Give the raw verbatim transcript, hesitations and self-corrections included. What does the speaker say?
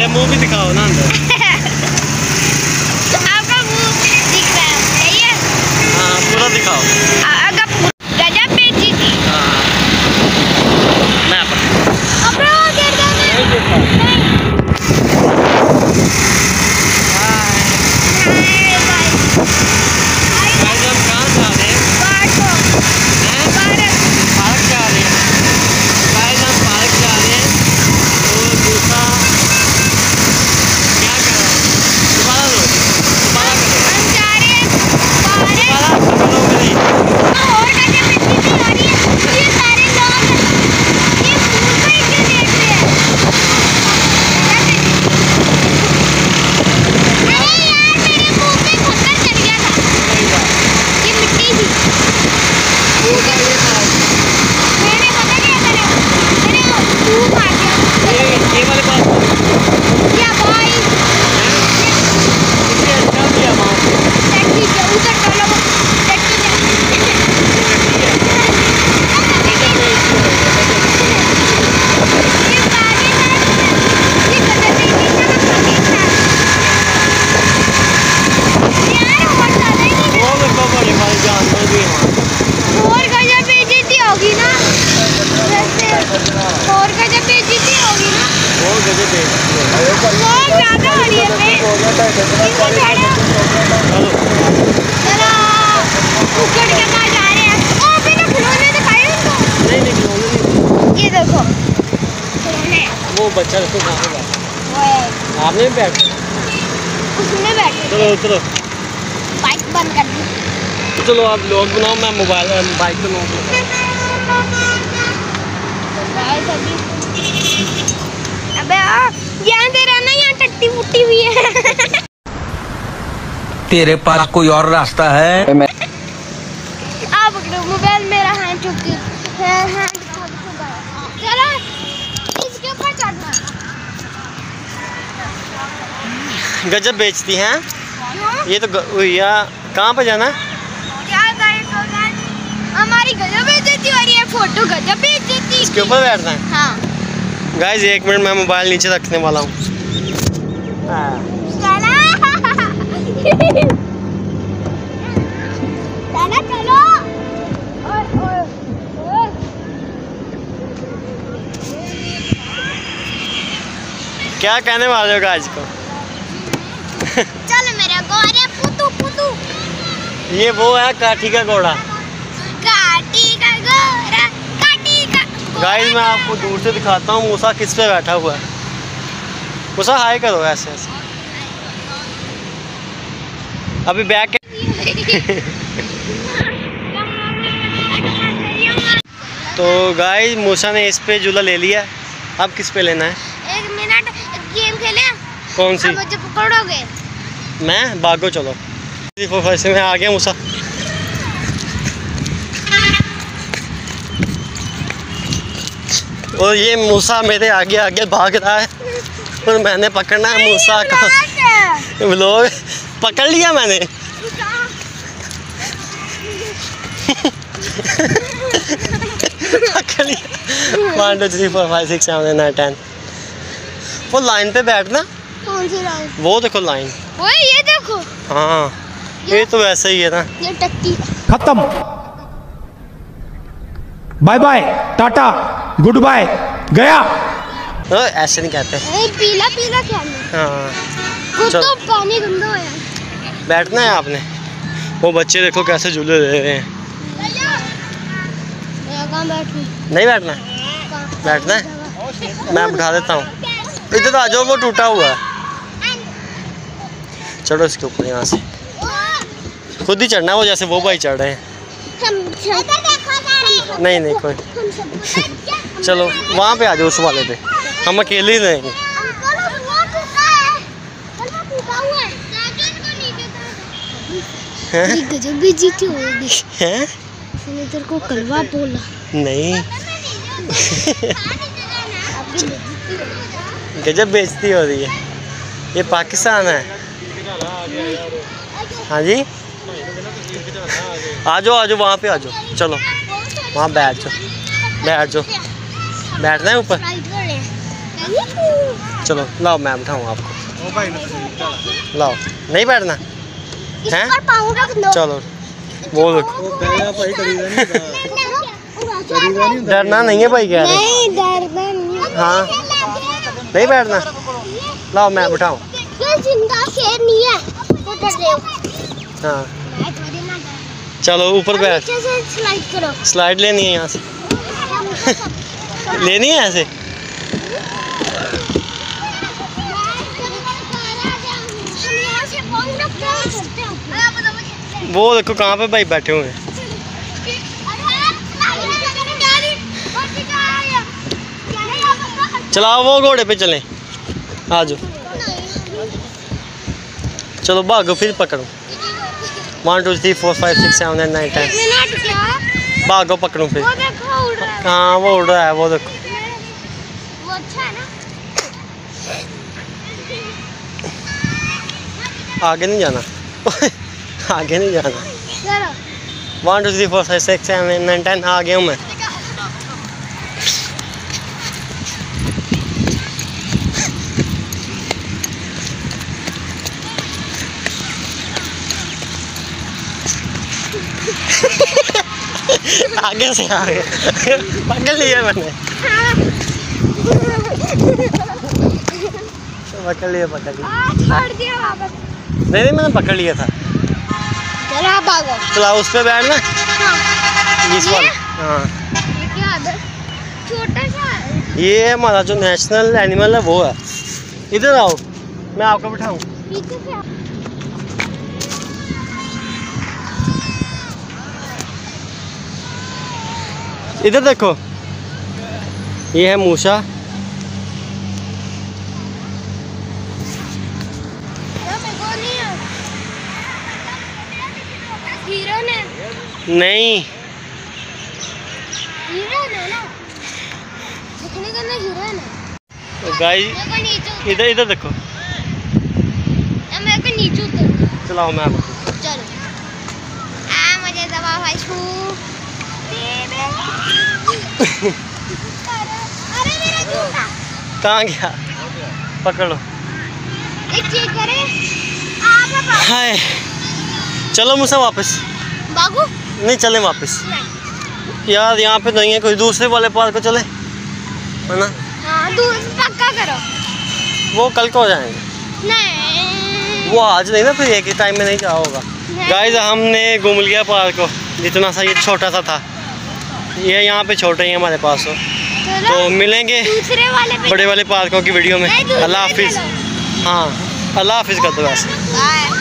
पहले मुंह भी दिखाओ ना अंदर। आपका मुंह दिख रहा है, सही है? हाँ पूरा दिखाओ। अगर गजब बेची थी। हाँ मैं अब वो गिर गया ना। नहीं देखा। वो बच्चा देखो कहाँ पे बैठा। आपने भी बैठा? उसने बैठा। चलो उतरो। बाइक बंद कर दी। तो चलो आप लोग बनाओ, मैं मोबाइल बाइक पे लोग अबे यहाँ दे रहा ना, यहाँ टट्टी फुट्टी हुई है। तेरे पास कोई और रास्ता है? आप मोबाइल मेरा हैंड चुकी है। चलो इसके ऊपर चढ़ना। गजब बेचती हैं ये तो। भैया कहाँ पे जाना है? क्या हमारी गजब बेइज्जती हो रही है, फोटो गजब बेइज्जती। इसके ऊपर बैठना है? हाँ। गाइस एक मिनट, मैं मोबाइल नीचे रखने वाला हूँ। चलो क्या कहने वाले हो गाइस को? चल मेरा गोरे पुतू पुतू। ये वो है काठी का घोड़ा। काठी का घोड़ा, काठी का। गाइस मैं आपको दूर से दिखाता हूँ मूसा किस पे बैठा हुआ है। मूसा हाय करो ऐसे ऐसे। अभी बैक तो गाइस मूसा ने इस पे झूला ले लिया। अब किस पे लेना है? एक मिनट गेम खेले। कौन सी? मुझे पकड़ोगे? मैं भागो चलो। वैसे में आ गया मूसा। और ये मूसा मेरे आगे आगे भाग रहा है और मैंने पकड़ना है मूसा का। लोग पकड़ लिया मैंने। पकड़ लिया। One two three four five six seven nine ten. वो लाइन पे बैठना। कौन सी लाइन? वो देखो लाइन। वो ये देखो। हाँ ये तो वैसे ही है ना। ये टट्टी खत्म। Bye bye tata goodbye गया। ओ, ऐसे नहीं कहते। ए, पीला पीला क्या है? हाँ तो पानी गंदा हो है। बैठना है आपने। वो बच्चे देखो कैसे झूले ले रहे हैं। कहाँ बैठूं? नहीं बैठना? बैठना है? मैं बिठा देता हूँ। इधर तो आ जाओ, वो टूटा हुआ है। चढ़ो इसके ऊपर यहाँ से। खुद ही चढ़ना, वो जैसे वो भाई चढ़ रहे हैं। नहीं नहीं कोई चलो वहाँ पे आ जाओ, उस वाले पे। हम अकेले ही रहेंगे। गजब बेइज्जती होगी। हैं? इसने तेरे को कलवा बोला। नहीं गजब बेइज्जती हो रही है। ये पाकिस्तान है। हाँ जी आ जाओ आ जाओ, वहाँ पे आ जाओ। चलो वहाँ बैठ जाओ, बैठ जाओ। बैठना है ऊपर। चलो लाओ मैं बिठाऊँ आपको। लाओ नहीं बैठना हैं? चलो वो देखो डरना नहीं है भाई, कह रहे नहीं डरना नहीं। हाँ नहीं बैठना। लाओ मैं बिठाऊँ। ये जिंदा शेर नहीं है तो डर रहे हो। हाँ चलो ऊपर बैठ। नीचे से स्लाइड करो। स्लाइड लेनी है यहाँ से लेनी है ऐसे। वो देखो कहाँ पे भाई बैठे हुए हैं। चलाओ वो घोड़े पे चलें। आ जाओ चलो भागो फिर पकड़ो। One two three four five six seven eight nine ten. भागो पकड़ो फिर। वो देखो उड़ रहा है। हाँ वो उड़ रहा है वो देखो। वो अच्छा है ना। आगे नहीं जाना आगे नहीं जाना। चलो one two three four five six seven eight nine ten आ गया हूँ मैं। आगे से आ गए पकड़ लिया मैंने। पकड़ लिया पकड़ लिया। आ, छोड़ दिया वापस। नहीं नहीं मैंने पकड़ लिया था। चलो आप भागो। चलाओ उस पर बैठना। हाँ। इस वाले हाँ ये क्या है? छोटा सा है। ये हमारा जो नेशनल एनिमल है वो है। इधर आओ मैं आपको बिठाऊं। पीछे से आओ। इधर देखो ये है मूसा। हीरो ने नहीं हीरो ने ना दिखने का ना हीरो ने। गाइस मेरे को नीचे इधर इधर देखो। उतर। मेरे को नीचे उतर। चलाओ मैं आपको। चलो आ मुझे दबा भाई छू। अरे मेरा जूता कहाँ गया? पकड़ लो। एक चेक करे आप आप हाय चलो मूसा वापस। बागू नहीं चले वापस यार। यहाँ पे नहीं है कोई दूसरे वाले पार्क को चले है ना। हाँ दूर पक्का करो। वो कल को हो जाएंगे। नहीं वो आज नहीं ना फिर एक ही टाइम में नहीं जा होगा। गाइस हमने घूम लिया पार्क को जितना सा ये छोटा सा था। ये यहाँ पे छोटे ही हमारे पास हो चलो तो मिलेंगे दूसरे वाले पे बड़े वाले पार्कों की वीडियो में। नहीं, दूसरे अल्लाह हाफिज़। चलो। हाँ अल्लाह हाफिज़ कर दो वैसे। बाय।